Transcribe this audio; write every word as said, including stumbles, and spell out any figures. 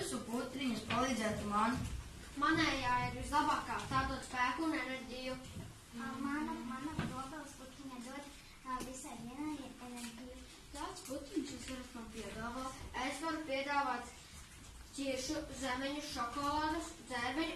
jūsu putriņas palīdzētu man? Manējā ir vislabākā, tā dod spēku un enerģiju. Mana, mana dobeles putriņa dod uh, visai dienai enerģiju. Tāds putriņš jūs varat man piedāvāt. Es varu piedāvāt ķiršu, zemeņu, šokolādes, dzērveņu